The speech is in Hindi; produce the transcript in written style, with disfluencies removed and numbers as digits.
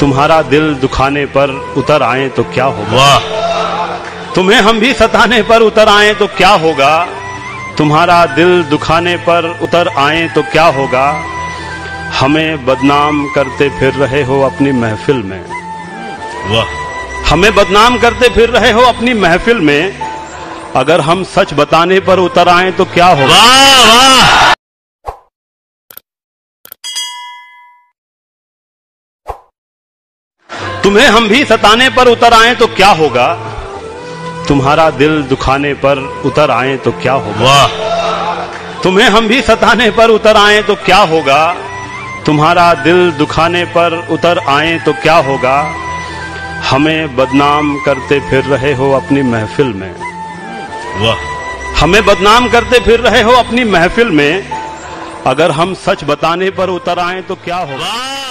तुम्हारा दिल दुखाने पर उतर आए तो क्या होगा। तुम्हें हम भी सताने पर उतर आए तो क्या होगा। तुम्हारा दिल दुखाने पर उतर आए तो क्या होगा। हमें बदनाम करते फिर रहे हो अपनी महफिल में। वाह। हमें बदनाम करते फिर रहे हो अपनी महफिल में। अगर हम सच बताने पर उतर आए तो क्या होगा। वाह वाह। तुम्हें हम भी सताने पर उतर आए तो क्या होगा। तुम्हारा दिल दुखाने पर उतर आए तो क्या होगा। वाह। तुम्हें हम भी सताने पर उतर आए तो क्या होगा। तुम्हारा दिल दुखाने पर उतर आए तो क्या होगा। हमें बदनाम करते फिर रहे हो अपनी महफिल में। वाह। हमें बदनाम करते फिर रहे हो अपनी महफिल में। अगर हम सच बताने पर उतर आए तो क्या होगा।